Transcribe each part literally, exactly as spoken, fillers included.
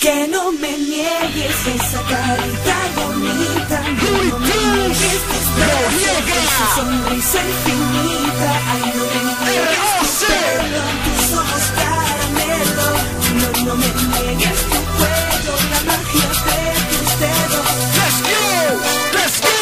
Que no me niegues esa carita bonita, no me niegues tus besos, esa sonrisa infinita. Ay, no me niegues tu pelo, tus ojos caramelo. No, no me niegues tu cuello, la magia de tus dedos. Let's go, let's go.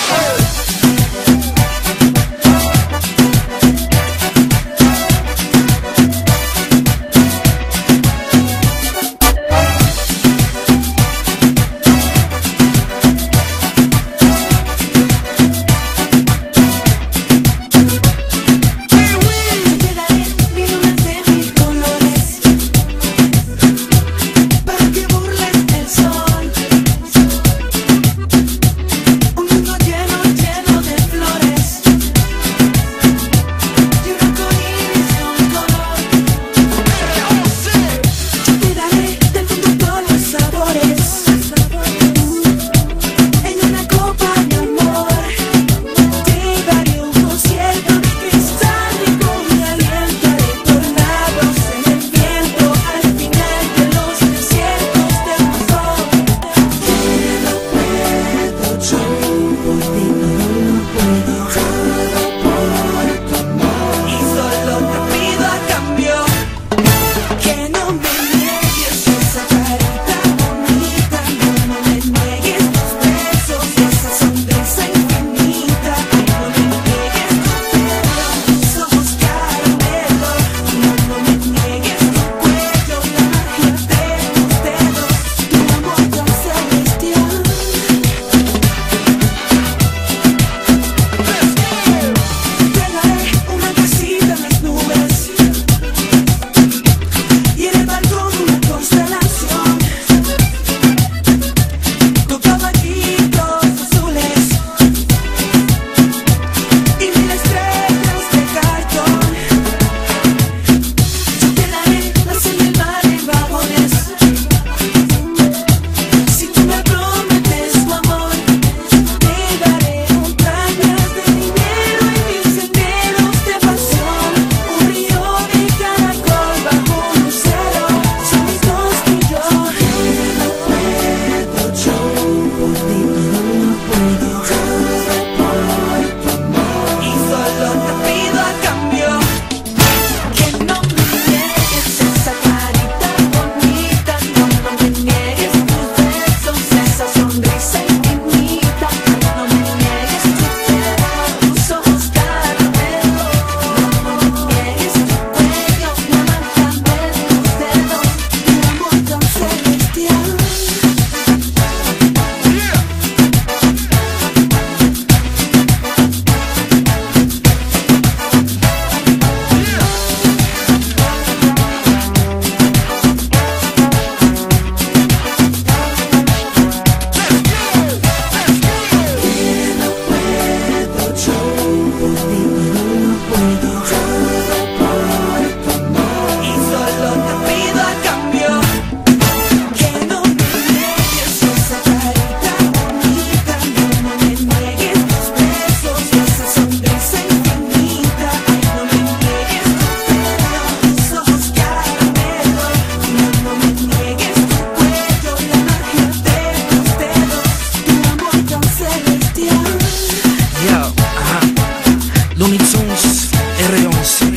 Looney Tunes R once.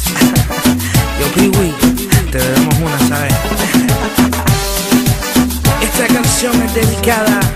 Yo, Pee-wee, te debemos una, ¿sabes? Esta canción es dedicada